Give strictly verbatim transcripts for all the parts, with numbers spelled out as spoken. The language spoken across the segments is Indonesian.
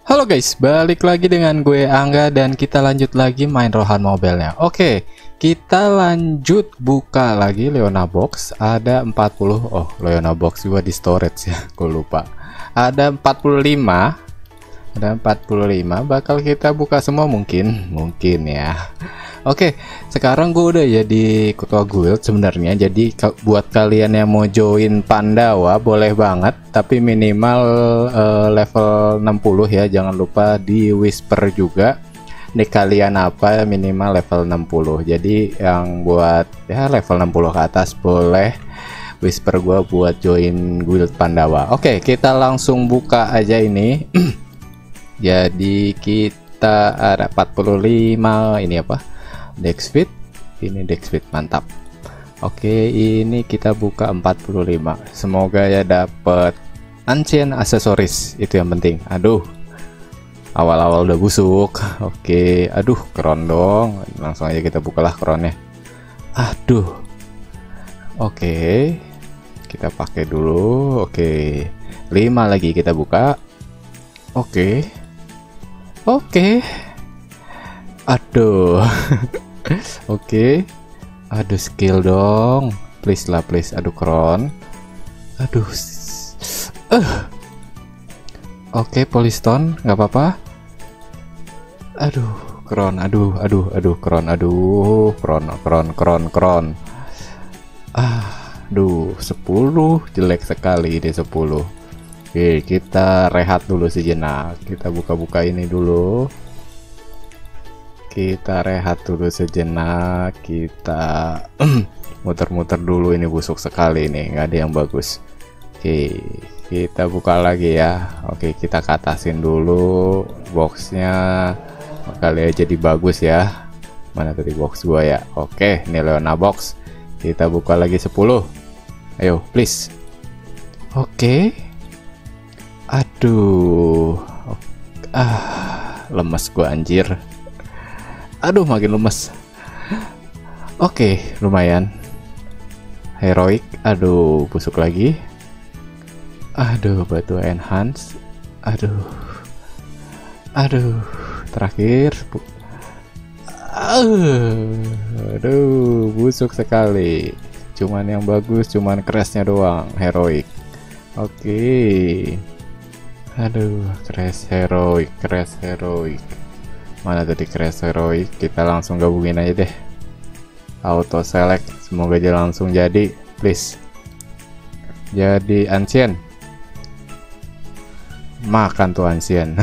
Halo guys, balik lagi dengan gue Angga dan kita lanjut lagi main Rohan Mobile-nya. Oke, kita lanjut buka lagi Leona Box. Ada empat puluh. Oh, Leona Box gue di storage ya, gue lupa. Ada empat puluh lima. Ada empat puluh lima, bakal kita buka semua mungkin, mungkin ya. Oke, sekarang gue udah jadi ketua guild sebenarnya. Jadi buat kalian yang mau join Pandawa boleh banget, tapi minimal uh, level enam puluh ya. Jangan lupa di whisper juga nih kalian apa minimal level enam puluh. Jadi yang buat ya level enam puluh ke atas boleh whisper gua buat join guild Pandawa. Oke, kita langsung buka aja ini. Jadi kita ada empat puluh lima, ini apa? Dexfit. Ini Dexfit, mantap. Oke, ini kita buka empat puluh lima. Semoga ya dapet ancient aksesoris, itu yang penting. Aduh. Awal-awal udah busuk. Oke, aduh, keren dong. Langsung aja kita bukalah kronnya. Aduh. Oke. Kita pakai dulu. Oke. lima lagi kita buka. Oke. Oke. Aduh. Oke. Aduh, skill dong. Please lah, please. Aduh, kron. Aduh. Uh. Oke, polystone nggak apa-apa. Aduh, kron. Aduh, aduh, aduh, kron. Aduh, kron, kron, kron, kron. Aduh, sepuluh jelek sekali deh sepuluh. Oke, kita rehat dulu sejenak. Kita buka-buka ini dulu. Kita rehat dulu sejenak. Kita muter-muter dulu, ini busuk sekali nih, nggak ada yang bagus. Oke, kita buka lagi ya. Oke, kita katasin dulu boxnya. Kali aja jadi bagus ya. Mana tadi box gua ya? Oke, ini Leona Box. Kita buka lagi sepuluh. Ayo, please. Oke. Aduh, ah, lemes gua anjir. Aduh, makin lemes. Oke, lumayan. Heroic, aduh, busuk lagi. Aduh, batu enhance. Aduh, aduh, terakhir. Aduh, busuk sekali. Cuman yang bagus, cuman crashnya doang. Heroic. Oke. Aduh, crash heroic, crash heroic. Mana tadi crash heroic? Kita langsung gabungin aja deh. Auto select, semoga aja langsung jadi, please. Jadi ancient. Makan tuh ancient.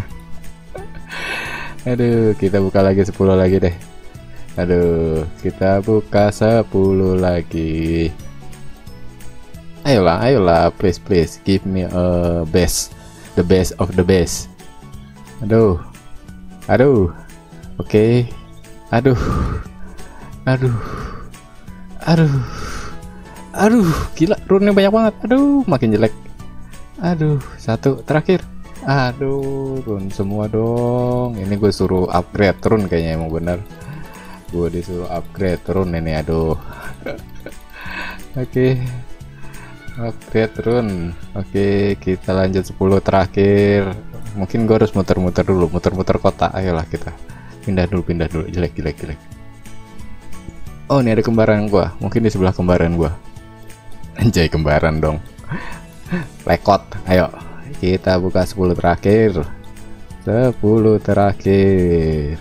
Aduh, kita buka lagi sepuluh lagi deh. Aduh, kita buka sepuluh lagi. Ayolah, ayolah, please, please, give me a best. The best of the best. Aduh, aduh, oke, okay. Aduh, aduh, aduh, aduh, gila, runnya banyak banget. Aduh, makin jelek. Aduh, satu terakhir. Aduh, run semua dong. Ini gue suruh upgrade run kayaknya, emang bener. Gue disuruh upgrade run ini. Aduh. Oke. Okay. Upgrade run. Oke, kita lanjut sepuluh terakhir. Mungkin gue harus muter-muter dulu, muter-muter kota. Ayolah kita pindah dulu, pindah dulu. Jelek, jelek, jelek. Oh, ini ada kembaran gua. Mungkin di sebelah kembaran gua. Anjay, kembaran dong. Lekot. Ayo, kita buka sepuluh terakhir. sepuluh terakhir.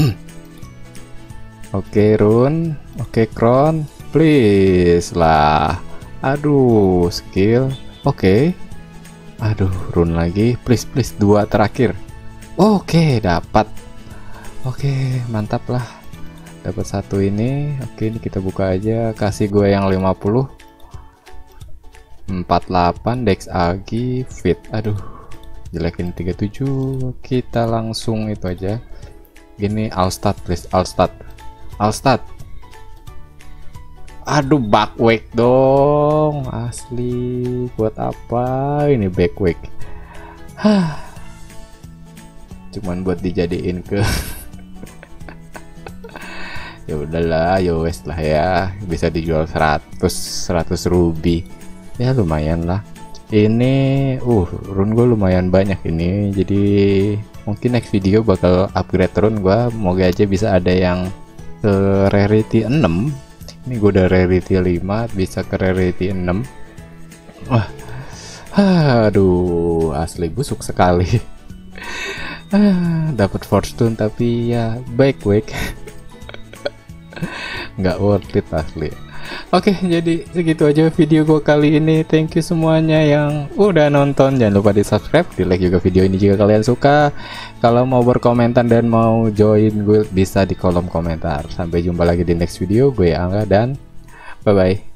Oke, run. Oke, kron. Please lah. Aduh, skill. Oke. Aduh, run lagi. Please, please, dua terakhir. Oke, dapat. Oke, mantap lah. Dapat satu ini. Oke, ini kita buka aja. Kasih gue yang lima puluh. empat puluh delapan Dex Agi Fit. Aduh, jelekin tiga puluh tujuh. Kita langsung itu aja. Gini, Alstat, please. Alstat. Alstat. Aduh, backwake dong. Asli, buat apa ini backwake? Hah. Cuman buat dijadiin ke ya udahlah, ya wes lah ya. Bisa dijual seratus ruby. Ya lumayan lah. Ini uh rune gue lumayan banyak ini, jadi mungkin next video bakal upgrade rune gue. Moga aja bisa ada yang ke rarity enam. Ini gue udah rarity lima, bisa ke rarity enam. Wah, aduh, asli busuk sekali. Dapat fortune tapi ya baik-baik. Nggak worth it asli. Oke, jadi segitu aja video gue kali ini. Thank you semuanya yang udah nonton. Jangan lupa di subscribe, di like juga video ini jika kalian suka. Kalau mau berkomentar dan mau join guild bisa di kolom komentar. Sampai jumpa lagi di next video. Gue Angga dan bye bye.